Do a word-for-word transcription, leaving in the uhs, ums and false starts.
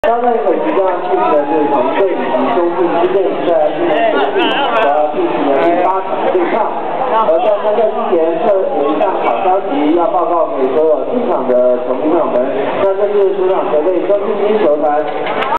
交代一个即将进行的是同队以及兄弟之队在今年呃进行的第八场对抗。而在参赛之前，特有一项好消息要报告给所有进场的球迷朋友们，那就是主场球队中信金球团。